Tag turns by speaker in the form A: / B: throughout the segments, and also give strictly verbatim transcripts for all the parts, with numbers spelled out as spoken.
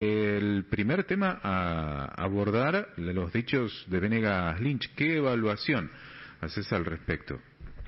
A: El primer tema a abordar, los dichos de Venegas Lynch, ¿qué evaluación haces al respecto?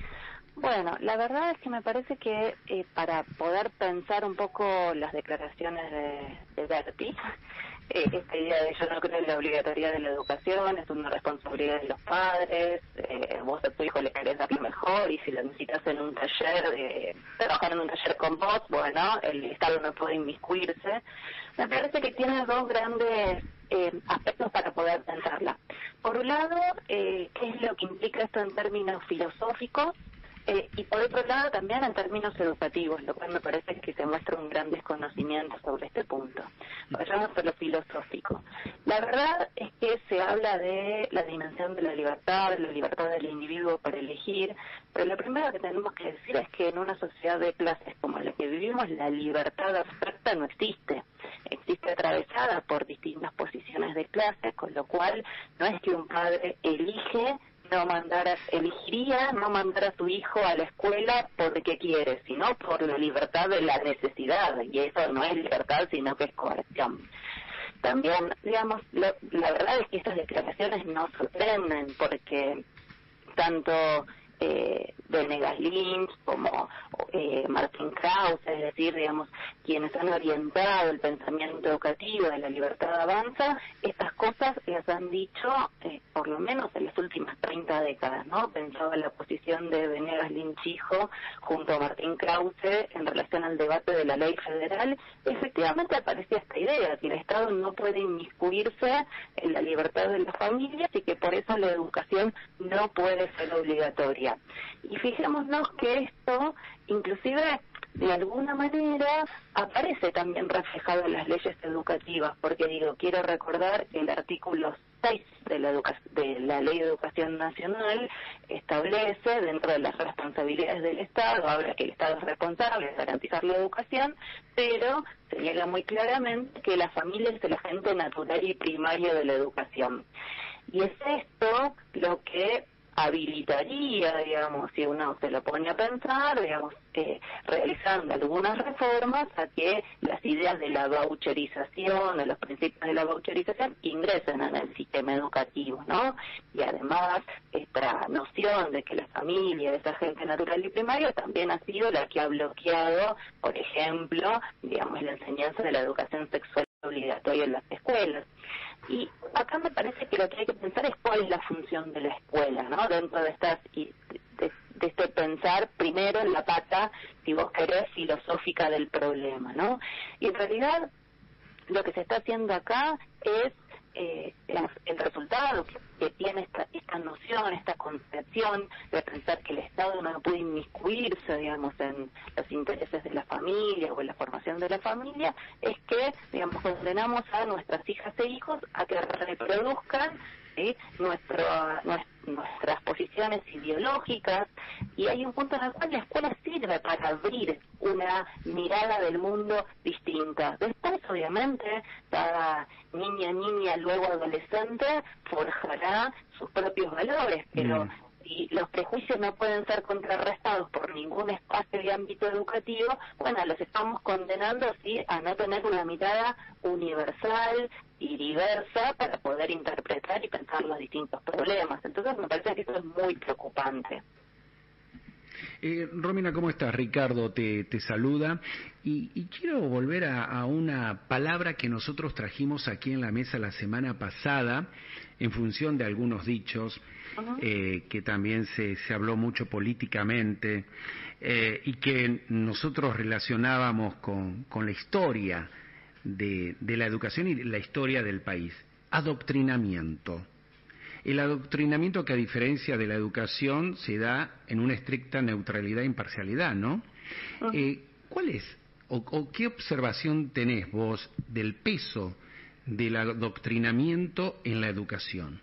B: Bueno, la verdad es que me parece que eh, para poder pensar un poco las declaraciones de, de Berti, eh, esta idea de yo no creo en la obligatoriedad de la educación, es una responsabilidad de los padres, eh, vos a tu hijo le querés dar lo mejor y si lo necesitas en un taller, eh, trabajar en un taller con vos, bueno, el Estado no puede inmiscuirse. Me parece que tiene dos grandes eh, aspectos para poder pensarla. Por un lado, eh, ¿qué es lo que implica esto en términos filosóficos? Eh, y por otro lado también en términos educativos, lo cual me parece que se muestra un gran desconocimiento sobre este punto. Vayamos a lo filosófico. La verdad es que se habla de la dimensión de la libertad, de la libertad del individuo para elegir, pero lo primero que tenemos que decir es que en una sociedad de clases como la que vivimos, la libertad abstracta no existe. Existe atravesada por distintas posiciones de clase, con lo cual no es que un padre elige no mandar a, elegiría no mandar a su hijo a la escuela porque quiere, sino por la libertad de la necesidad, y eso no es libertad, sino que es coerción. También, digamos, lo, la verdad es que estas declaraciones no sorprenden, porque tanto eh, Venegas Lynch como eh, Martin Krause, es decir, digamos, quienes han orientado el pensamiento educativo de la libertad avanza, estas cosas las han dicho eh, por lo menos en las últimas treinta décadas, ¿no? Pensaba en la posición de Venegas Lynch hijo junto a Martin Krause en relación al debate de la ley federal. Efectivamente aparecía esta idea, que el Estado no puede inmiscuirse en la libertad de las familias y que por eso la educación no puede ser obligatoria. Y fijémonos que esto, inclusive, de alguna manera, aparece también reflejado en las leyes educativas, porque digo, quiero recordar que el artículo seis de la, educa de la Ley de Educación Nacional establece, dentro de las responsabilidades del Estado, habla que el Estado es responsable de garantizar la educación, pero señala muy claramente que la familia es el agente natural y primario de la educación. Y es esto lo que habilitaría, digamos, si uno se lo pone a pensar, digamos, eh, realizando algunas reformas a que las ideas de la voucherización, de los principios de la voucherización, ingresen en el sistema educativo, ¿no? Y además, esta noción de que la familia es agente natural y primario también ha sido la que ha bloqueado, por ejemplo, digamos, la enseñanza de la educación sexual obligatoria en las escuelas. Y acá me parece que lo que hay que pensar es cuál es la función de la escuela, ¿no? Dentro de estas de, de este pensar primero en la pata, si vos querés, filosófica del problema, ¿no? Y en realidad lo que se está haciendo acá es eh, el, el resultado que, que tiene esta, esta noción, esta concepción de pensar que el Estado no puede inmiscuirse, digamos, en los intereses de la familia o en la formación de la familia, es que, digamos, condenamos a nuestras hijas e hijos a que reproduzcan, ¿sí?, nuestro, nuestras posiciones ideológicas, y hay un punto en el cual la escuela sirve para abrir una mirada del mundo distinta. Después, obviamente, cada niña, niña, luego adolescente, forjará sus propios valores, pero mm. si los prejuicios no pueden ser contrarrestados por ningún espacio y ámbito educativo, bueno, los estamos condenando, sí, a no tener una mirada universal y diversa para poder interpretar y pensar los distintos problemas. Entonces me parece que esto es muy preocupante.
C: Eh, Romina, ¿cómo estás? Ricardo te, te saluda y, y quiero volver a, a una palabra que nosotros trajimos aquí en la mesa la semana pasada en función de algunos dichos, uh-huh. eh, que también se, se habló mucho políticamente, eh, y que nosotros relacionábamos con, con la historia de, de la educación y la historia del país. Adoctrinamiento. El adoctrinamiento que, a diferencia de la educación, se da en una estricta neutralidad e imparcialidad, ¿no? Uh-huh. Eh, ¿Cuál es o, o qué observación tenés vos del peso del adoctrinamiento en la educación?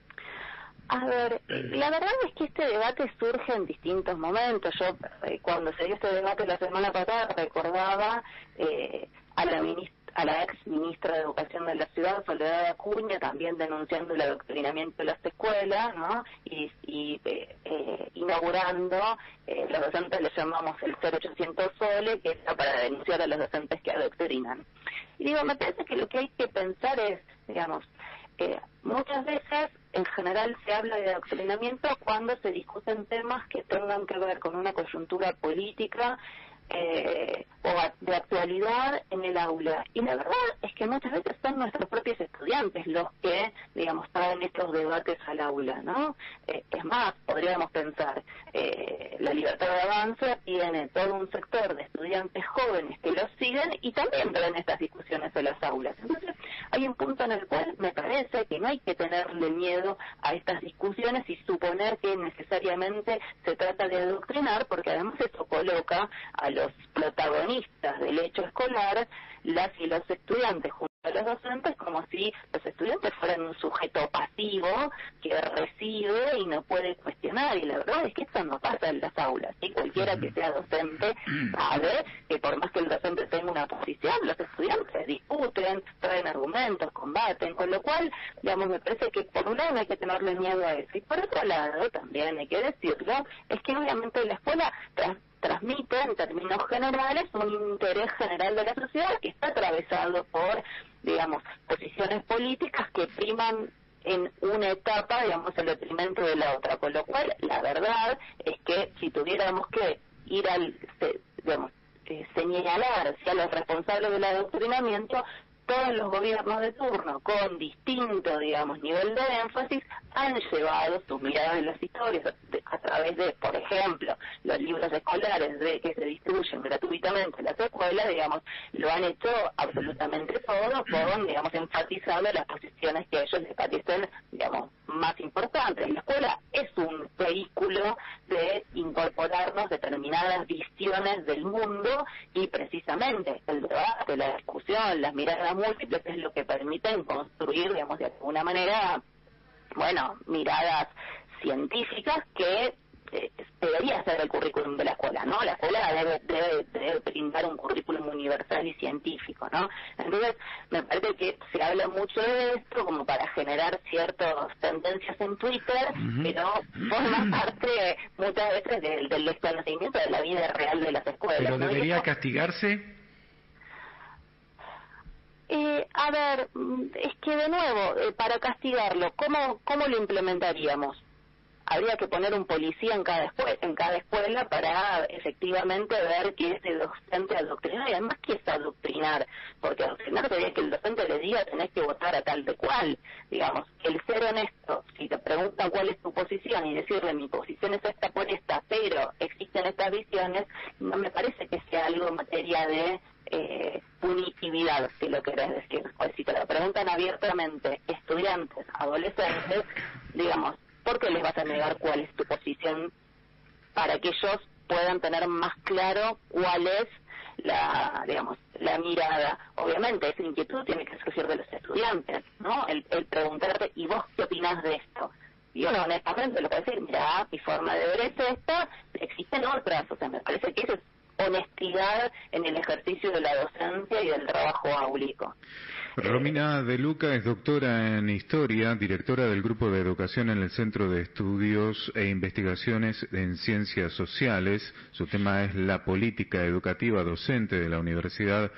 B: A ver, la verdad es que este debate surge en distintos momentos. Yo, eh, cuando se dio este debate la semana pasada, recordaba eh, a la ministra a la ex ministra de Educación de la ciudad, Soledad Acuña, también denunciando el adoctrinamiento de las escuelas, ¿no? Y, y eh, eh, inaugurando, eh, los docentes le llamamos el cero ochocientos Sole, que está para denunciar a los docentes que adoctrinan. Y digo, me parece que lo que hay que pensar es, digamos, eh, muchas veces en general se habla de adoctrinamiento cuando se discuten temas que tengan que ver con una coyuntura política eh, o de actualidad en el aula. Y la verdad es que muchas veces son nuestros propios estudiantes los que, digamos, traen estos debates al aula, ¿no? Eh, es más, podríamos pensar, eh, la Libertad de Avanza tiene todo un sector de estudiantes jóvenes que los siguen y también traen estas discusiones a las aulas. Entonces, hay un punto en el cual me parece que no hay que tenerle miedo a estas discusiones y suponer que necesariamente se trata de adoctrinar, porque además eso coloca a los protagonistas del hecho escolar, las y los estudiantes junto a los docentes, como si los estudiantes fueran un sujeto pasivo que recibe y no puede cuestionar, y la verdad es que eso no pasa en las aulas, y cualquiera que sea docente sabe que por más que el docente tenga una posición, los estudiantes discuten, traen argumentos, combaten, con lo cual, digamos, me parece que por un lado no hay que tenerle miedo a eso, y por otro lado, también hay que decirlo, es que obviamente la escuela tras transmite en términos generales un interés general de la sociedad que está atravesado por, digamos, posiciones políticas que priman en una etapa, digamos, en detrimento de la otra, con lo cual la verdad es que si tuviéramos que ir al, digamos, eh, señalar si a los responsables del adoctrinamiento, todos los gobiernos de turno, con distinto, digamos, nivel de énfasis, han llevado sus miradas de las historias de, a través de, por ejemplo, los libros escolares de que se distribuyen gratuitamente en las escuelas, digamos, lo han hecho absolutamente todo, con, digamos, enfatizando las posiciones que a ellos les parecen, digamos, más importantes. La escuela es un vehículo de incorporarnos determinadas visiones del mundo y precisamente el debate, la discusión, las miradas múltiples es lo que permiten construir, digamos, de alguna manera, bueno, miradas científicas que eh, debería ser el currículum de la escuela, ¿no? La escuela debe, debe, debe brindar un currículum universal y científico, ¿no? Entonces, me parece que se habla mucho de esto como para generar ciertas tendencias en Twitter, uh-huh. pero forma parte muchas veces del, del desconocimiento de la vida real de las escuelas.
C: ¿Pero
B: ¿no?
C: debería
B: eso,
C: castigarse?
B: Eh, a ver, es que de nuevo, eh, para castigarlo, ¿cómo, cómo lo implementaríamos? Habría que poner un policía en cada escuela, en cada escuela para efectivamente ver que ese docente adoctrinar, y además que es adoctrinar, porque adoctrinar sería que el docente le diga tenés que votar a tal de cual, digamos, el ser honesto, si te preguntan cuál es tu posición y decirle mi posición es esta por esta, pero existen estas visiones, no me parece que sea algo en materia de eh, punitividad, si lo querés decir. Pues si te lo preguntan abiertamente estudiantes, adolescentes, digamos, ¿por qué les vas a negar cuál es tu posición para que ellos puedan tener más claro cuál es la, digamos, la mirada? Obviamente esa inquietud tiene que surgir de los estudiantes, ¿no? El, el preguntarte, ¿y vos qué opinás de esto? Y uno honestamente lo puede decir, mira, mi forma de ver es esta, existen otras, o sea, me parece que eso es honestidad en el ejercicio de la docencia y del trabajo áulico.
A: Romina De Luca es doctora en Historia, directora del Grupo de Educación en el Centro de Estudios e Investigaciones en Ciencias Sociales. Su tema es la política educativa docente de la Universidad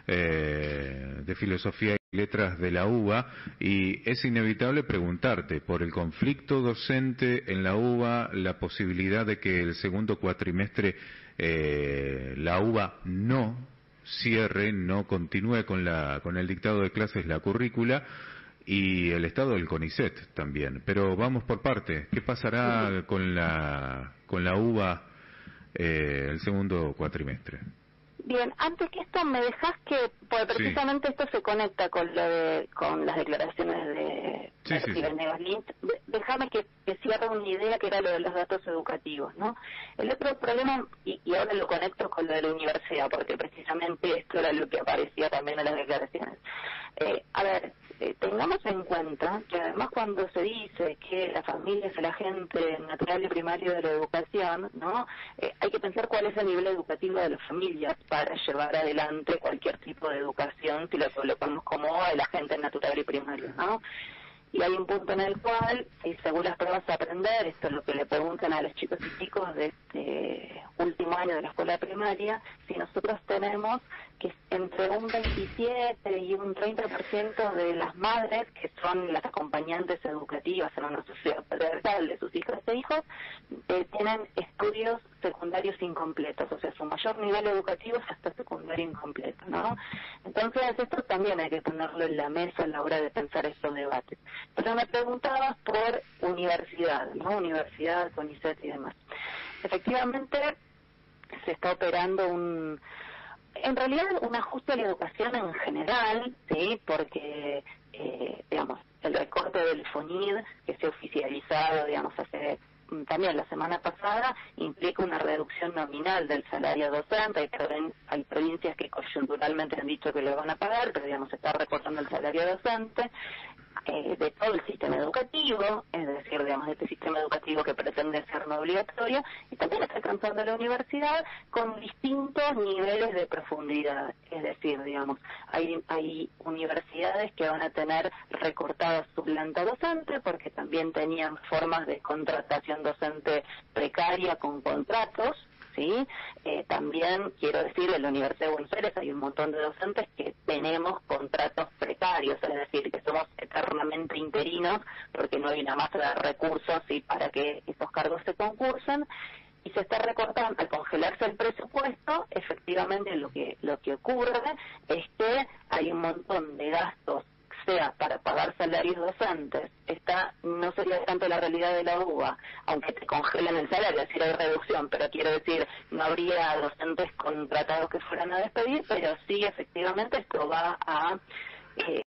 A: eh, de Filosofía y Letras de la U B A, y es inevitable preguntarte por el conflicto docente en la U B A, la posibilidad de que el segundo cuatrimestre eh, la U B A no cierre, no continúe con la con el dictado de clases, la currícula, y el estado del CONICET también. Pero vamos por partes. ¿Qué pasará con la con la U B A eh, el segundo cuatrimestre?
B: Bien, antes que esto me dejas que, pues precisamente sí. Esto se conecta con lo de, con las declaraciones de
A: sí, sí, sí.
B: Venegas Lynch. Déjame que, que cierre una idea que era lo de los datos educativos, ¿no? El otro problema, y, y ahora lo conecto con lo de la universidad, porque precisamente esto era lo que aparecía también en las declaraciones. Eh, a ver, eh, tengamos en cuenta que además cuando se dice que la familia es el agente natural y primario de la educación, ¿no? Eh, hay que pensar cuál es el nivel educativo de las familias para llevar adelante cualquier tipo de educación, si lo colocamos como el agente natural y primario, ¿no? Y hay un punto en el cual, y según las pruebas a aprender, esto es lo que le preguntan a los chicos y chicos de este último año de la escuela primaria, si nosotros tenemos que entre un veintisiete y un treinta por ciento de las madres, que son las acompañantes educativas en una sociedad patriarcal de sus hijas e hijos, eh, tienen estudios secundarios incompletos, o sea, su mayor nivel educativo es hasta secundario incompleto, ¿no? Entonces, esto también hay que ponerlo en la mesa a la hora de pensar estos debates. Pero me preguntabas por universidad, ¿no? Universidad, CONICET y demás. Efectivamente, se está operando un... En realidad, un ajuste a la educación en general, ¿sí? Porque, eh, digamos, el recorte del FONID, que se ha oficializado, digamos, hace también la semana pasada, implica una reducción nominal del salario docente. Hay, provin hay provincias que coyunturalmente han dicho que lo van a pagar, pero, digamos, se está recortando el salario docente. Eh, de todo el sistema educativo, es decir, digamos, de este sistema educativo que pretende ser no obligatorio, y también está alcanzando la universidad con distintos niveles de profundidad. Es decir, digamos, hay, hay universidades que van a tener recortada su planta docente porque también tenían formas de contratación docente precaria con contratos, ¿sí? Eh, también quiero decir, en la Universidad de Buenos Aires hay un montón de docentes que tenemos contratos precarios, es decir, que somos eternamente interinos porque no hay una masa de recursos, ¿sí?, para que esos cargos se concursen, y se está recortando. Al congelarse el presupuesto, efectivamente lo que lo que ocurre es que hay un montón de gastos, sea para pagar salarios docentes. Esta no sería tanto la realidad de la U B A, aunque te congelan el salario, es decir, hay reducción, pero quiero decir, no habría docentes contratados que fueran a despedir, pero sí, efectivamente, esto va a eh,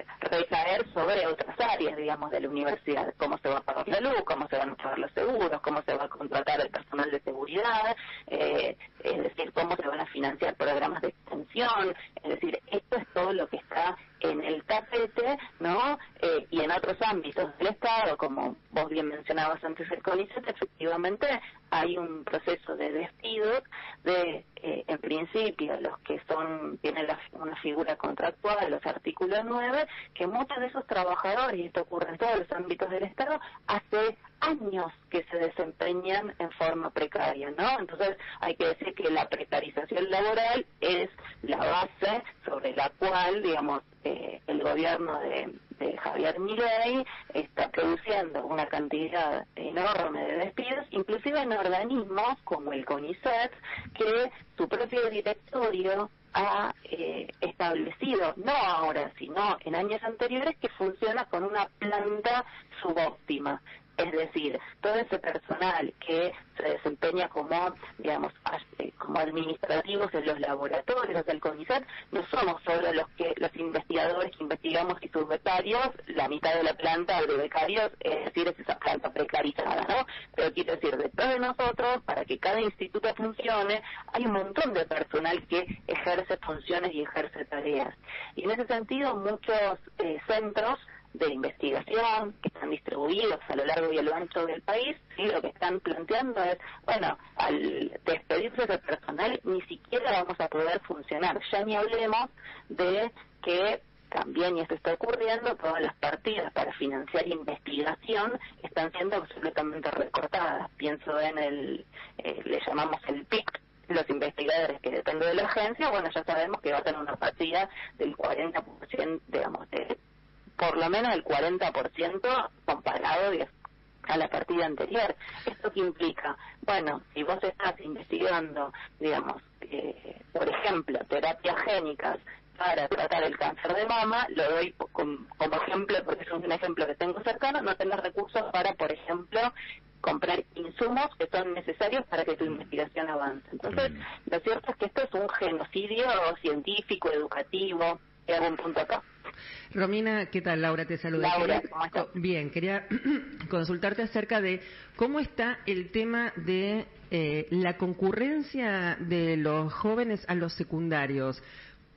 B: recaer sobre otras áreas, digamos, de la universidad, cómo se va a pagar la luz, cómo se van a pagar los seguros, cómo se va a contratar el personal de seguridad, eh, es decir, cómo se van a financiar programas de extensión, es decir, esto es todo lo que está en el tapete, ¿no? Eh, y en otros ámbitos del Estado, como vos bien mencionabas antes el CONICET, efectivamente hay un proceso de despidos de, eh, en principio, los que son tienen la, una figura contractual, los artículos nueve, que muchos de esos trabajadores, y esto ocurre en todos los ámbitos del Estado, hace años que se desempeñan en forma precaria, ¿no? Entonces hay que decir que la precarización laboral es la base sobre la cual, digamos, eh, el gobierno de, de Javier Milei está produciendo una cantidad enorme de despidos, inclusive en organismos como el CONICET, que su propio directorio ha eh, establecido, no ahora, sino en años anteriores, que funciona con una planta subóptima. Es decir, todo ese personal que se desempeña como, digamos, como administrativos en los laboratorios del CONICET, no somos solo los que los investigadores que investigamos y sus becarios, la mitad de la planta de becarios, es decir, es esa planta precarizada, ¿no? Pero quiero decir, detrás de nosotros, para que cada instituto funcione, hay un montón de personal que ejerce funciones y ejerce tareas. Y en ese sentido, muchos eh, centros de investigación que están distribuidos a lo largo y a lo ancho del país, sí, lo que están planteando es, bueno, al despedirse del personal ni siquiera vamos a poder funcionar, ya ni hablemos de que también, y esto está ocurriendo, todas las partidas para financiar investigación están siendo absolutamente recortadas. Pienso en el, eh, le llamamos el P I C, los investigadores que dependen de la agencia, bueno, ya sabemos que va a tener una partida del cuarenta por ciento, digamos, de por lo menos el cuarenta por ciento comparado a la partida anterior. ¿Esto qué implica? Bueno, si vos estás investigando, digamos, eh, por ejemplo, terapias génicas para tratar el cáncer de mama, lo doy como, como ejemplo, porque es un ejemplo que tengo cercano, no tenés recursos para, por ejemplo, comprar insumos que son necesarios para que tu investigación avance. Entonces, lo cierto es que esto es un genocidio científico, educativo. ¿Hay algún punto acá?
D: Romina, ¿qué tal? Laura te saluda.
B: Laura,
D: quería,
B: ¿cómo estás?
D: Bien, quería consultarte acerca de cómo está el tema de eh, la concurrencia de los jóvenes a los secundarios.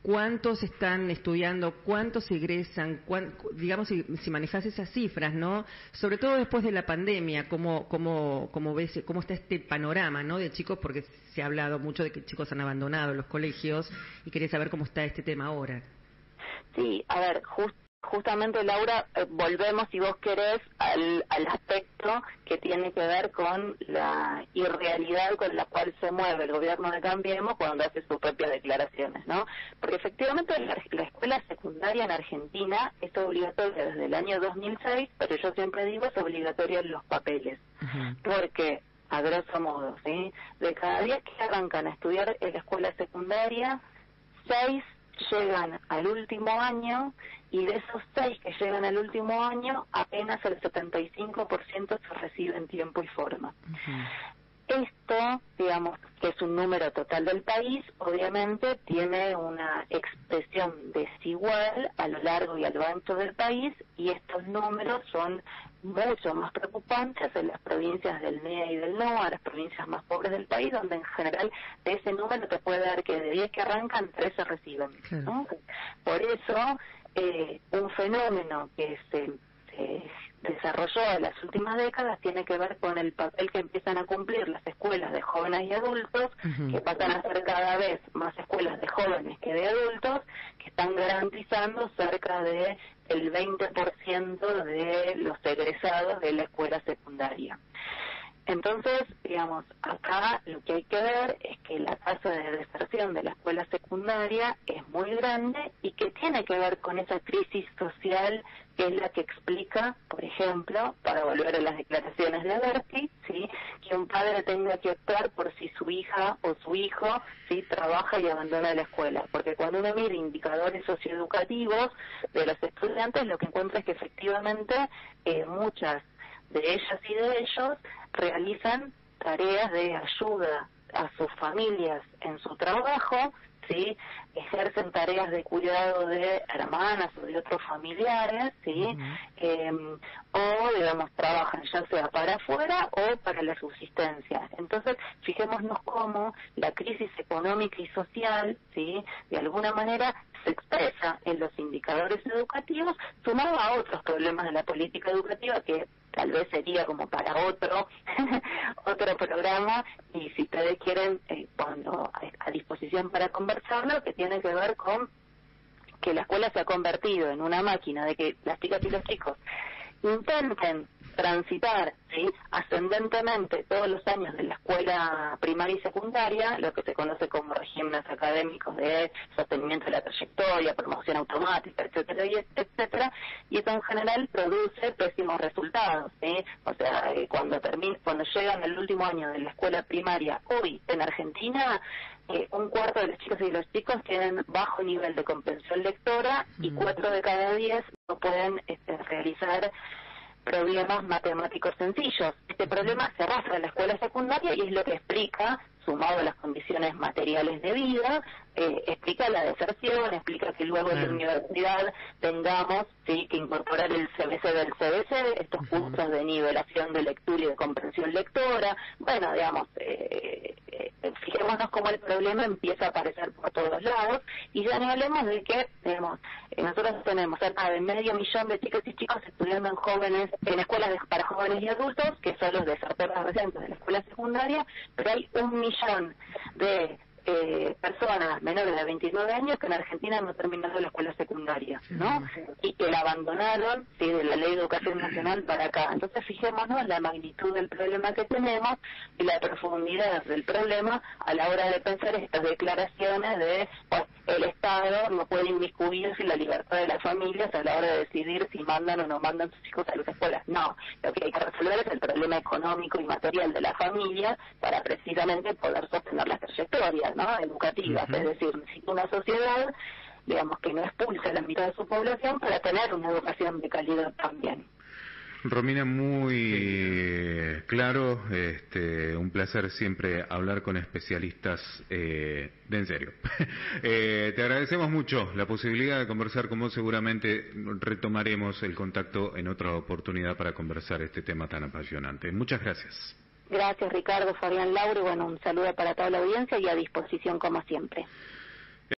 D: cuántos están estudiando, cuántos egresan, cuán, digamos, si, si manejas esas cifras, ¿no? Sobre todo después de la pandemia, cómo, cómo, cómo ves, cómo está este panorama, ¿no? De chicos, porque se ha hablado mucho de que chicos han abandonado los colegios y quería saber cómo está este tema ahora.
B: Sí, a ver, justo. Justamente, Laura, eh, volvemos, si vos querés, al, al aspecto que tiene que ver con la irrealidad con la cual se mueve el gobierno de Cambiemos cuando hace sus propias declaraciones, ¿no? Porque efectivamente la, la escuela secundaria en Argentina es obligatoria desde el año dos mil seis, pero yo siempre digo es obligatoria en los papeles. Uh-huh. Porque, a grosso modo, ¿sí? De cada diez que arrancan a estudiar en la escuela secundaria, seis llegan al último año, y de esos seis que llegan al último año, apenas el setenta y cinco por ciento se recibe en tiempo y forma. Uh-huh. Esto, digamos, que es un número total del país, obviamente tiene una expresión desigual a lo largo y a lo ancho del país, y estos números son mucho más preocupantes en las provincias del N E A y del N O A, las provincias más pobres del país, donde en general de ese número te puede dar que de diez que arrancan, tres se reciben, ¿no? Por eso, eh, un fenómeno que se, se desarrolló en las últimas décadas tiene que ver con el papel que empiezan a cumplir las escuelas de jóvenes y adultos, uh-huh. que pasan a ser cada vez más escuelas de jóvenes que de adultos, que están garantizando cerca de el veinte por ciento de los egresados de la escuela secundaria. Entonces, digamos, acá lo que hay que ver es que la tasa de deserción de la escuela secundaria es muy grande y que tiene que ver con esa crisis social que es la que explica, por ejemplo, para volver a las declaraciones de Alberti, ¿sí?, que un padre tenga que optar por si su hija o su hijo, ¿sí?, trabaja y abandona la escuela. Porque cuando uno mira indicadores socioeducativos de los estudiantes, lo que encuentra es que efectivamente eh, muchas de ellas y de ellos realizan tareas de ayuda a sus familias en su trabajo, ¿sí?, ejercen tareas de cuidado de hermanas o de otros familiares, ¿sí?, uh-huh. eh, o, digamos, trabajan ya sea para afuera o para la subsistencia. Entonces, fijémonos cómo la crisis económica y social, ¿sí?, de alguna manera se expresa en los indicadores educativos, sumado a otros problemas de la política educativa que tal vez sería como para otro otro programa, y si ustedes quieren, eh, cuando a, a disposición para conversarlo, que tiene que ver con que la escuela se ha convertido en una máquina de que las chicas y los chicos intenten transitar, ¿sí?, ascendentemente todos los años de la escuela primaria y secundaria, lo que se conoce como regímenes académicos de sostenimiento de la trayectoria, promoción automática, etcétera, y etcétera, y eso en general produce pésimos resultados, ¿sí? O sea, eh, cuando termina, cuando llegan al último año de la escuela primaria, hoy en Argentina, eh, un cuarto de los chicos y los chicos tienen bajo nivel de comprensión lectora, y cuatro de cada diez no pueden este, realizar problemas matemáticos sencillos. Este problema se arrastra en la escuela secundaria y es lo que explica, sumado a las condiciones materiales de vida, eh, explica la deserción, explica que luego en la universidad tengamos, sí, que incorporar el C B C del C B C, estos cursos de nivelación de lectura y de comprensión lectora. Bueno, digamos, eh, eh, fijémonos cómo el problema empieza a aparecer por todos lados, y ya no hablemos de que, digamos, eh, nosotros tenemos cerca de medio millón de chicos y chicos estudiando en jóvenes, en escuelas de, para jóvenes y adultos, que son los desertores recientes de la escuela secundaria, pero hay un millón de eh, personas menores de veintinueve años que en Argentina no terminaron la escuela secundaria, ¿no? Y que la abandonaron, sí, de la Ley de Educación Nacional para acá. Entonces, fijémonos en la magnitud del problema que tenemos y la profundidad del problema a la hora de pensar estas declaraciones de, pues, el Estado no puede inmiscuirse en la libertad de las familias a la hora de decidir si mandan o no mandan sus hijos a las escuelas. No, lo que hay que resolver es el problema económico y material de la familia para precisamente poder sostener las trayectorias, ¿no?, educativas. Uh-huh. Es decir, necesita una sociedad, digamos, que no expulse a la mitad de su población para tener una educación de calidad también.
A: Romina, muy claro, este, un placer siempre hablar con especialistas eh, de en serio. eh, te agradecemos mucho la posibilidad de conversar con vos, seguramente retomaremos el contacto en otra oportunidad para conversar este tema tan apasionante. Muchas gracias.
B: Gracias, Ricardo, Fabián, Laura, y bueno, un saludo para toda la audiencia y a disposición como siempre.